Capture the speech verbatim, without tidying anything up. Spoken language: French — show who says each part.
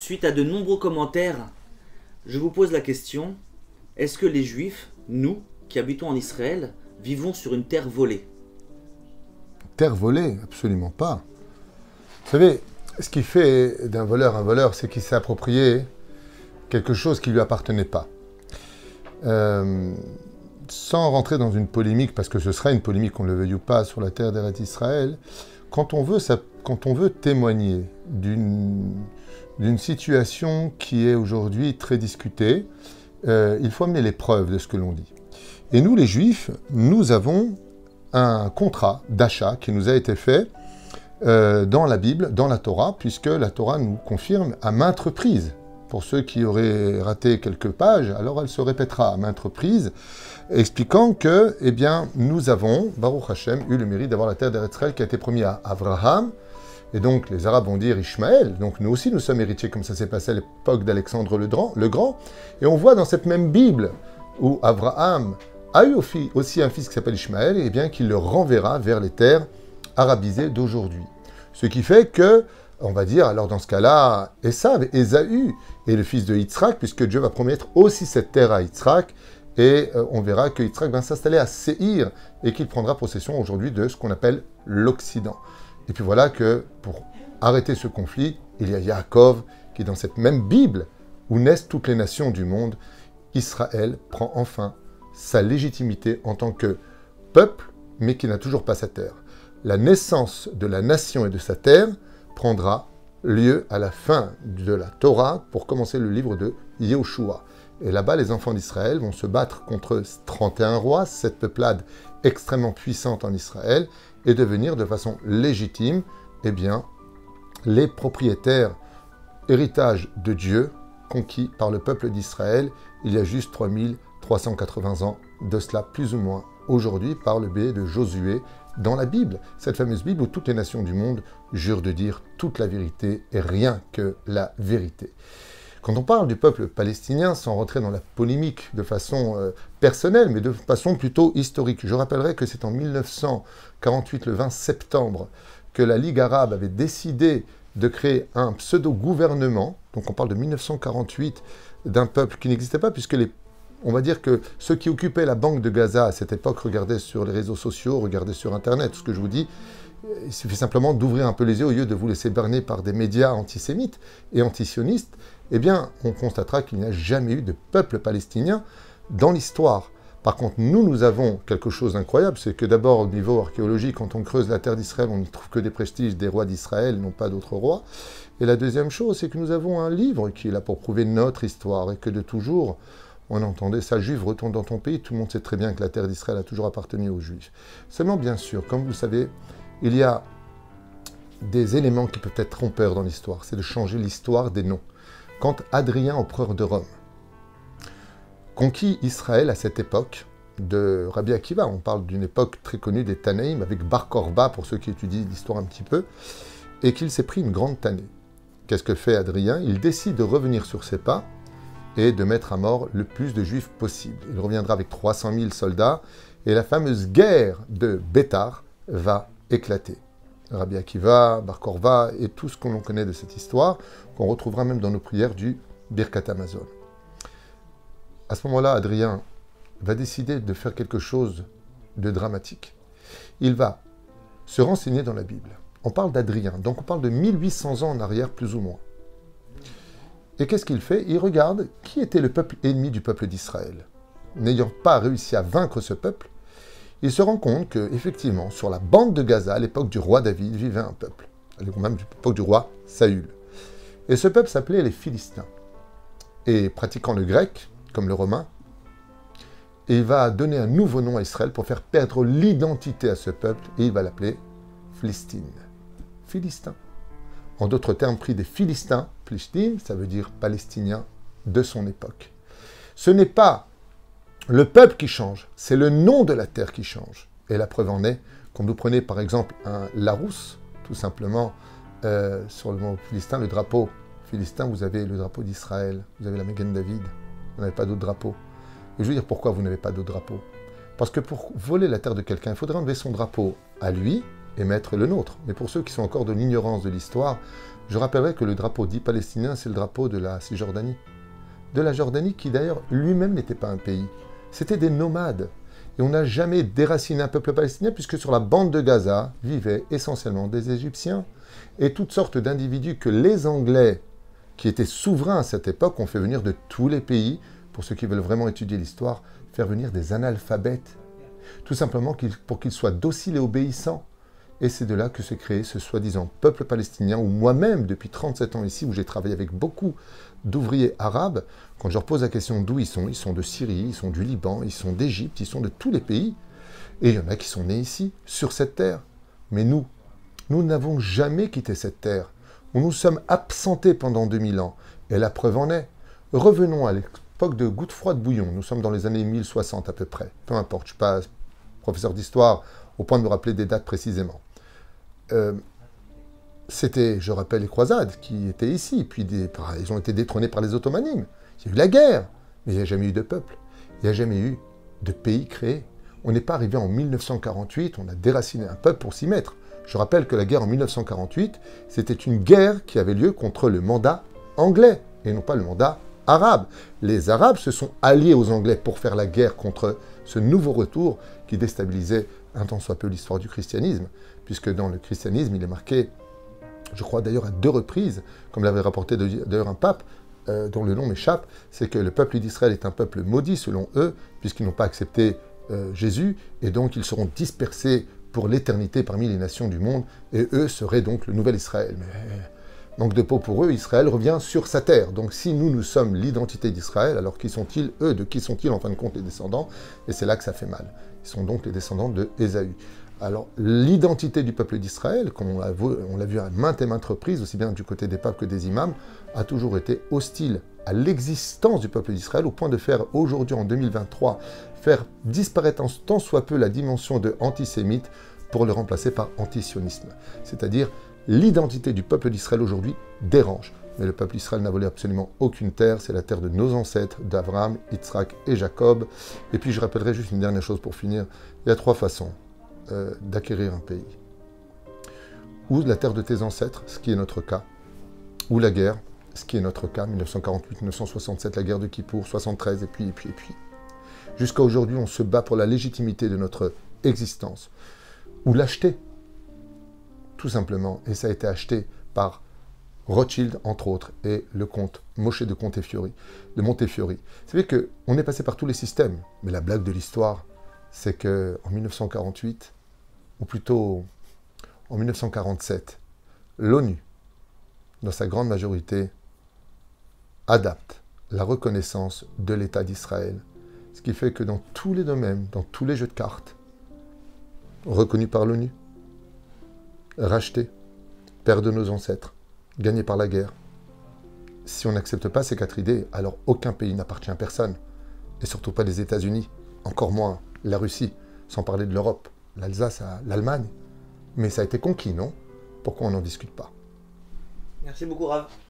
Speaker 1: Suite à de nombreux commentaires, je vous pose la question, est-ce que les Juifs, nous, qui habitons en Israël, vivons sur une terre volée?
Speaker 2: Terre volée? Absolument pas. Vous savez, ce qui fait d'un voleur un voleur, c'est qu'il s'est approprié quelque chose qui ne lui appartenait pas. Euh, sans rentrer dans une polémique, parce que ce serait une polémique, qu'on le veuille ou pas, sur la terre d'Eretz Israël, quand on veut, ça, quand on veut témoigner d'une d'une situation qui est aujourd'hui très discutée, euh, il faut amener les preuves de ce que l'on dit. Et nous, les Juifs, nous avons un contrat d'achat qui nous a été fait euh, dans la Bible, dans la Torah, puisque la Torah nous confirme à maintes reprises. Pour ceux qui auraient raté quelques pages, alors elle se répétera à maintes reprises, expliquant que, eh bien, nous avons, Baruch Hashem, eu le mérite d'avoir la terre d'Eretz Israël qui a été promise à Abraham, et donc les Arabes vont dire Ishmaël, donc nous aussi nous sommes héritiers, comme ça s'est passé à l'époque d'Alexandre le Grand, et on voit dans cette même Bible où Abraham a eu aussi un fils qui s'appelle Ishmaël, et bien qu'il le renverra vers les terres arabisées d'aujourd'hui. Ce qui fait que, on va dire, alors dans ce cas-là, Esav, Ésaü, est le fils de Yitzhak, puisque Dieu va promettre aussi cette terre à Yitzhak, et euh, on verra que Yitzhak va s'installer à Séhir, et qu'il prendra possession aujourd'hui de ce qu'on appelle l'Occident. Et puis voilà que, pour arrêter ce conflit, il y a Yaakov, qui dans cette même Bible, où naissent toutes les nations du monde, Israël prend enfin sa légitimité en tant que peuple, mais qui n'a toujours pas sa terre. La naissance de la nation et de sa terre prendra lieu à la fin de la Torah pour commencer le livre de Yehoshua. Et là-bas, les enfants d'Israël vont se battre contre trente et un rois, cette peuplade extrêmement puissante en Israël, et devenir de façon légitime, eh bien, les propriétaires, héritage de Dieu, conquis par le peuple d'Israël, il y a juste trois mille trois cent quatre-vingts ans de cela, plus ou moins, aujourd'hui, par le biais de Josué, dans la Bible, cette fameuse Bible où toutes les nations du monde jurent de dire toute la vérité et rien que la vérité. Quand on parle du peuple palestinien, sans rentrer dans la polémique de façon euh, personnelle, mais de façon plutôt historique, je rappellerai que c'est en mille neuf cent quarante-huit, le vingt septembre, que la Ligue arabe avait décidé de créer un pseudo-gouvernement, donc on parle de mille neuf cent quarante-huit, d'un peuple qui n'existait pas, puisque les On va dire que ceux qui occupaient la banque de Gaza à cette époque regardaient sur les réseaux sociaux, regardaient sur Internet. Ce que je vous dis, il suffit simplement d'ouvrir un peu les yeux au lieu de vous laisser berner par des médias antisémites et antisionistes. Eh bien, on constatera qu'il n'y a jamais eu de peuple palestinien dans l'histoire. Par contre, nous, nous avons quelque chose d'incroyable, c'est que d'abord, au niveau archéologique, quand on creuse la terre d'Israël, on n'y trouve que des prestiges des rois d'Israël, non pas d'autres rois. Et la deuxième chose, c'est que nous avons un livre qui est là pour prouver notre histoire et que de toujours... On entendait ça, Juif, retourne dans ton pays. Tout le monde sait très bien que la terre d'Israël a toujours appartenu aux Juifs. Seulement, bien sûr, comme vous le savez, il y a des éléments qui peuvent être trompeurs dans l'histoire. C'est de changer l'histoire des noms. Quand Adrien, empereur de Rome, conquit Israël à cette époque de Rabbi Akiva, on parle d'une époque très connue des Tanaïm, avec Bar Korba, pour ceux qui étudient l'histoire un petit peu, et qu'il s'est pris une grande tannée. Qu'est-ce que fait Adrien? Il décide de revenir sur ses pas, et de mettre à mort le plus de Juifs possible. Il reviendra avec trois cent mille soldats, et la fameuse guerre de Bétar va éclater. Rabbi Akiva, Bar Korva, et tout ce qu'on connaît de cette histoire, qu'on retrouvera même dans nos prières du Birkat Hamazon. À ce moment-là, Adrien va décider de faire quelque chose de dramatique. Il va se renseigner dans la Bible. On parle d'Adrien, donc on parle de mille huit cents ans en arrière, plus ou moins. Et qu'est-ce qu'il fait? Il regarde qui était le peuple ennemi du peuple d'Israël. N'ayant pas réussi à vaincre ce peuple, il se rend compte qu'effectivement, sur la bande de Gaza, à l'époque du roi David, vivait un peuple. À l'époque du roi Saül. Et ce peuple s'appelait les Philistins. Et pratiquant le grec, comme le romain, il va donner un nouveau nom à Israël pour faire perdre l'identité à ce peuple, et il va l'appeler Phlistine. Philistin. En d'autres termes, pris des Philistins, Plishtim, ça veut dire Palestiniens de son époque. Ce n'est pas le peuple qui change, c'est le nom de la terre qui change. Et la preuve en est, quand vous prenez par exemple un Larousse, tout simplement, euh, sur le mot Philistin, le drapeau Philistin, vous avez le drapeau d'Israël, vous avez la Magen David, vous n'avez pas d'autre drapeau. Et je veux dire pourquoi vous n'avez pas d'autre drapeau. Parce que pour voler la terre de quelqu'un, il faudrait enlever son drapeau à lui, et mettre le nôtre. Mais pour ceux qui sont encore de l'ignorance de l'histoire, Je rappellerai que le drapeau dit palestinien, c'est le drapeau de la Cisjordanie. De la Jordanie qui d'ailleurs lui-même n'était pas un pays. C'était des nomades. Et on n'a jamais déraciné un peuple palestinien puisque sur la bande de Gaza vivaient essentiellement des Égyptiens et toutes sortes d'individus que les Anglais, qui étaient souverains à cette époque, ont fait venir de tous les pays, pour ceux qui veulent vraiment étudier l'histoire, faire venir des analphabètes, tout simplement pour qu'ils soient dociles et obéissants. Et c'est de là que s'est créé ce soi-disant peuple palestinien, où moi-même, depuis trente-sept ans ici, où j'ai travaillé avec beaucoup d'ouvriers arabes, quand je leur pose la question d'où ils sont, ils sont de Syrie, ils sont du Liban, ils sont d'Égypte, ils sont de tous les pays. Et il y en a qui sont nés ici, sur cette terre. Mais nous, nous n'avons jamais quitté cette terre. Nous nous sommes absentés pendant deux mille ans. Et la preuve en est. Revenons à l'époque de Goutte froide bouillon. Nous sommes dans les années mille soixante à peu près. Peu importe, je ne suis pas professeur d'histoire au point de me rappeler des dates précisément. Euh, C'était, je rappelle, les croisades qui étaient ici. Puis des, ils ont été détrônés par les Ottomanides. Il y a eu la guerre, mais il n'y a jamais eu de peuple. Il n'y a jamais eu de pays créé. On n'est pas arrivé en mille neuf cent quarante-huit, on a déraciné un peuple pour s'y mettre. Je rappelle que la guerre en mille neuf cent quarante-huit, c'était une guerre qui avait lieu contre le mandat anglais, et non pas le mandat arabe. Les Arabes se sont alliés aux Anglais pour faire la guerre contre ce nouveau retour qui déstabilisait un tant soit peu l'histoire du christianisme, puisque dans le christianisme, il est marqué, je crois d'ailleurs à deux reprises, comme l'avait rapporté d'ailleurs un pape, euh, dont le nom m'échappe, c'est que le peuple d'Israël est un peuple maudit selon eux, puisqu'ils n'ont pas accepté euh, Jésus, et donc ils seront dispersés pour l'éternité parmi les nations du monde, et eux seraient donc le nouvel Israël. Mais manque de peau pour eux, Israël revient sur sa terre. Donc si nous, nous sommes l'identité d'Israël, alors qui sont-ils, eux, de qui sont-ils en fin de compte les descendants? Et c'est là que ça fait mal. Ils sont donc les descendants de Ésaü. Alors, l'identité du peuple d'Israël, comme on l'a vu, on l'a vu à maintes et maintes reprises, aussi bien du côté des papes que des imams, a toujours été hostile à l'existence du peuple d'Israël, au point de faire aujourd'hui, en deux mille vingt-trois, faire disparaître en tant soit peu la dimension de antisémite pour le remplacer par antisionisme. C'est-à-dire, l'identité du peuple d'Israël aujourd'hui dérange. Mais le peuple d'Israël n'a volé absolument aucune terre, c'est la terre de nos ancêtres, d'Abraham, Yitzhak et Jacob. Et puis je rappellerai juste une dernière chose pour finir, il y a trois façons Euh, d'acquérir un pays. Ou la terre de tes ancêtres, ce qui est notre cas, ou la guerre, ce qui est notre cas, mille neuf cent quarante-huit mille neuf cent soixante-sept, la guerre de Kippour, soixante-treize, et puis, et puis, et puis. Jusqu'à aujourd'hui, on se bat pour la légitimité de notre existence. Ou l'acheter, tout simplement. Et ça a été acheté par Rothschild, entre autres, et le comte Moshe de Montefiore. De Montefiore. Vous savez qu'on est passé par tous les systèmes, mais la blague de l'histoire, c'est qu'en mille neuf cent quarante-huit, ou plutôt en mille neuf cent quarante-sept, l'ONU, dans sa grande majorité, adapte la reconnaissance de l'État d'Israël. Ce qui fait que dans tous les domaines, dans tous les jeux de cartes, reconnus par l'ONU, rachetés, père de nos ancêtres, gagnés par la guerre, si on n'accepte pas ces quatre idées, alors aucun pays n'appartient à personne, et surtout pas les États-Unis, encore moins la Russie, sans parler de l'Europe, l'Alsace, l'Allemagne. Mais ça a été conquis, non? Pourquoi on n'en discute pas?
Speaker 1: Merci beaucoup, Rav.